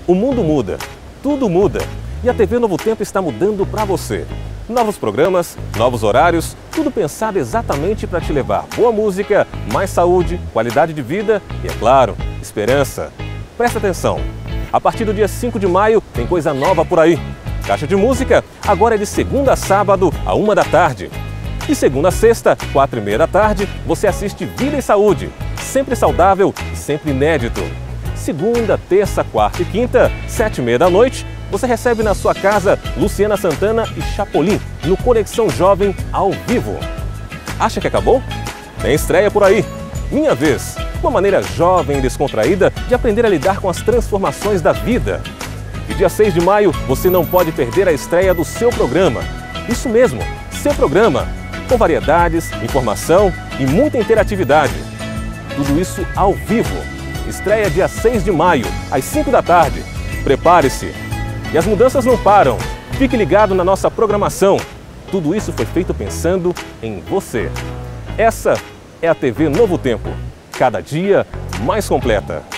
O mundo muda, tudo muda e a TV Novo Tempo está mudando para você. Novos programas, novos horários, tudo pensado exatamente para te levar boa música, mais saúde, qualidade de vida e, é claro, esperança. Presta atenção, a partir do dia 5 de maio tem coisa nova por aí. Caixa de Música agora é de segunda a sábado, à 1 da tarde. E segunda a sexta, 4h30 da tarde, você assiste Vida e Saúde, sempre saudável e sempre inédito. Segunda, terça, quarta e quinta, 7h30 da noite, você recebe na sua casa Luciana Santana e Chapolin no Conexão Jovem ao vivo. Acha que acabou? Tem estreia por aí. Minha Vez, uma maneira jovem e descontraída de aprender a lidar com as transformações da vida. E dia 6 de maio, você não pode perder a estreia do seu programa. Isso mesmo, seu programa, com variedades, informação e muita interatividade. Tudo isso ao vivo. Estreia dia 6 de maio, às 5 da tarde. Prepare-se! E as mudanças não param. Fique ligado na nossa programação. Tudo isso foi feito pensando em você. Essa é a TV Novo Tempo. Cada dia mais completa.